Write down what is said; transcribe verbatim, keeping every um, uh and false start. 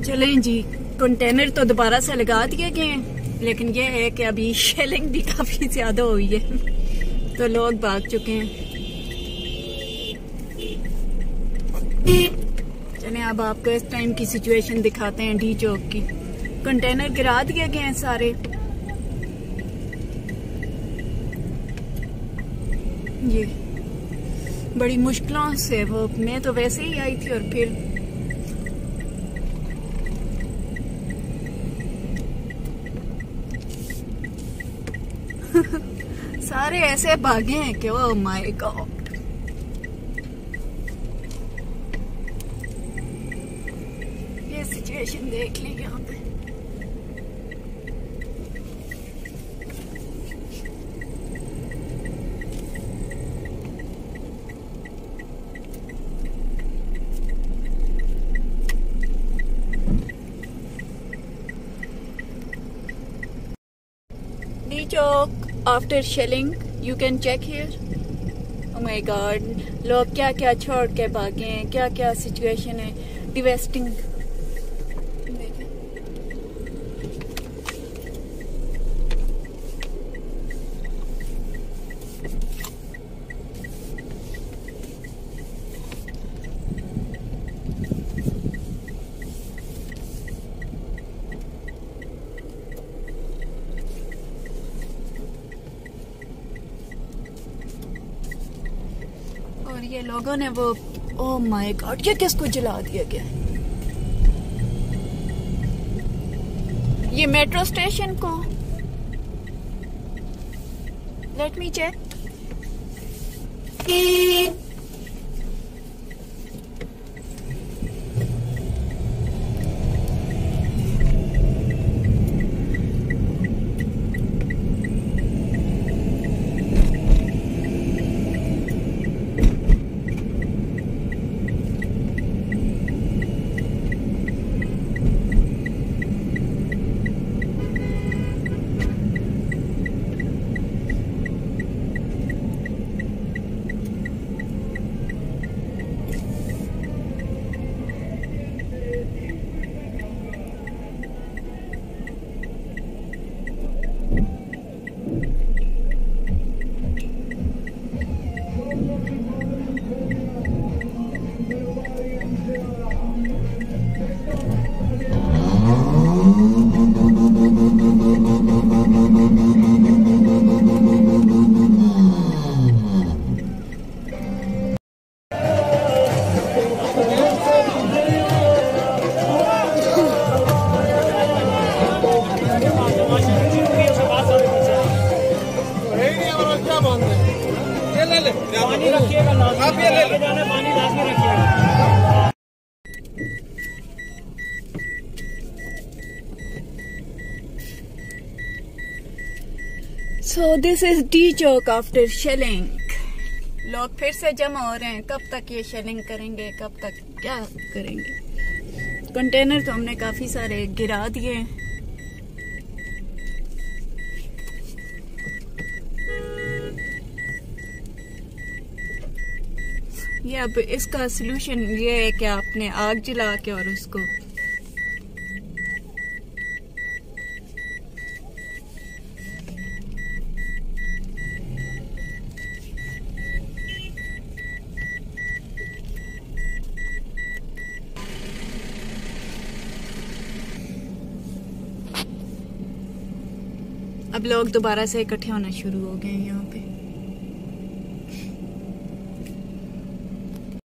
चलें जी, कंटेनर तो दोबारा से लगा दिए गए हैं, लेकिन ये है कि अभी शेलिंग भी काफी ज्यादा हुई है तो लोग भाग चुके हैं। चलें अब आपको इस टाइम की सिचुएशन दिखाते हैं डी चौक की। कंटेनर गिरा दिए गए हैं सारे। ये बड़ी मुश्किलों से, वो मैं तो वैसे ही आई थी और फिर सारे ऐसे भागे हैं कि ओह माय गॉड। ये सिचुएशन देख ली यहाँ पे। D Chowk after shelling, you can check here. Oh my god, लोग क्या क्या छोड़ के भागे हैं, क्या क्या सिचुएशन है, डिवेस्टिंग। और ये लोगों ने वो, ओह माय गॉड, ये किसको जला दिया गया? ये मेट्रो स्टेशन को। Let me check. पानी रखिएगा, आप ये ले जाना, पानी लाजमी रखिएगा। So this is D Chowk after shelling. लोग फिर से जमा हो रहे हैं। कब तक ये शेलिंग करेंगे, कब तक क्या करेंगे? कंटेनर तो हमने काफी सारे गिरा दिए। ये अब इसका सलूशन ये है कि आपने आग जला के और उसको अब लोग दोबारा से इकट्ठे होना शुरू हो गए हैं यहाँ पे।